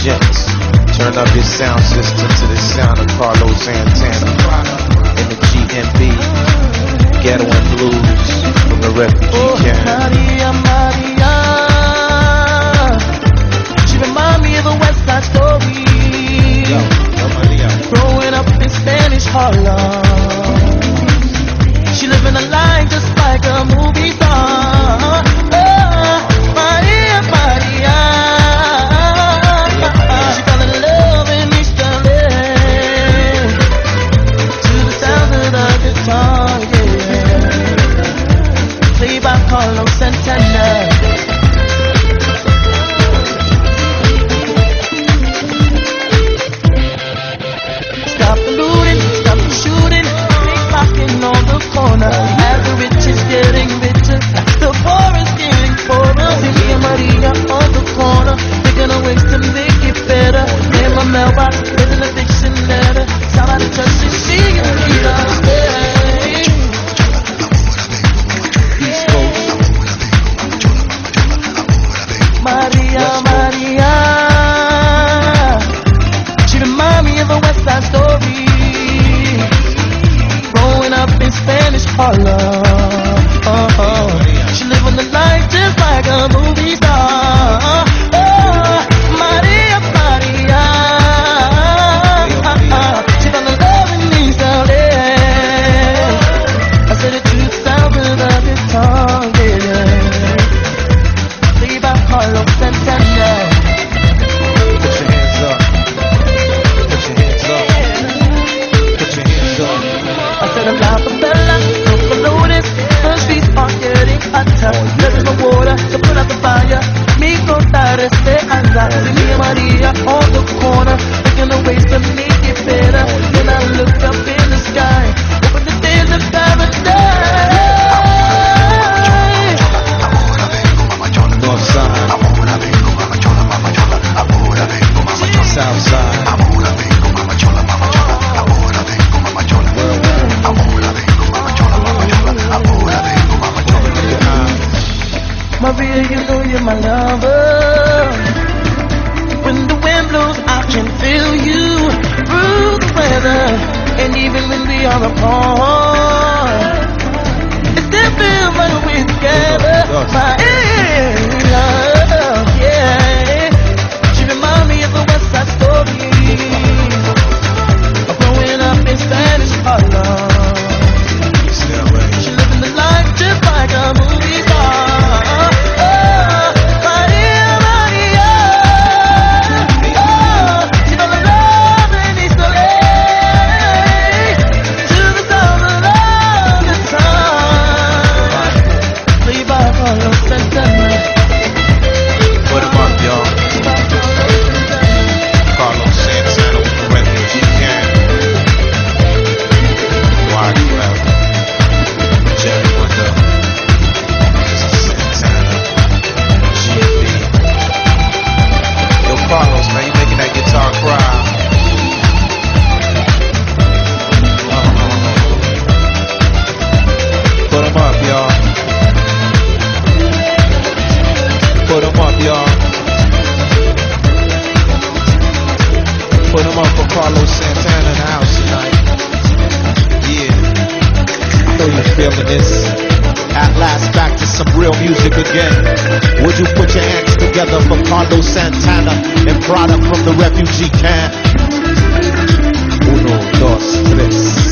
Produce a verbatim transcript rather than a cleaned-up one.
gents, turn up your sound system to the sound of Carlos Santana in the G M B, Ghetto and Blues from the Refugee Gang. Oh, Maria, Maria, she remind me of a West Side Story. Yo, yo, Maria. Growing up in Spanish Harlem, she living a life just like a movie star. Oh, Maria, Maria, she fell in love in East L A to the sound of the guitar, yeah. Played by Carlos Santana. Stop the looting, stop the shooting, pickpocketing on the corner. As the rich is getting richer, the poor is getting poorer. See me and Maria on the corner, thinking of ways to make it better. In my mailbox, with an eviction letter. Somebody touch it, she can read our stay. East Coast. Maria, Maria, she remind me of a West Side Story. Growing up in Spanish Harlem, oh, oh. She living the life just like a movie star. Oh, Maria, Maria, she fell in love in East L A. I said it to the sound of the guitar, yeah. Played by Carlos Santana. Put your hands up. Put your hands up. Put your hands up. I said I'm not a fella, no polluted. The streets are getting hotter. There is no water to put out the fire. Me contar este anda. See me and Maria on the corner, looking at ways to make it better. Then I look up in the sky, over the days of paradise. North side. South side. Maria, you know you're my lover. When the wind blows, I can feel you through the weather. And even when we are apart, it still feels like we're together. My love, yeah. She remind me of the West Side Story. Of growing up in Spanish Harlem. She living the life just like a movie star. Put 'em up, y'all. Carlos Santana with the Refugee Gang. Wide Crowd. Jerry Wonder. Santana. G M B. Yo, Carlos, man, you making that guitar cry. Put 'em up, y'all. Put 'em up, y'all. Put 'em up for Carlos Santana in the house tonight. Yeah. I know you're feeling this. At last, back to some real music again. Would you put your hands together for Carlos Santana and product from the Refugee Gang? Uno, dos, tres.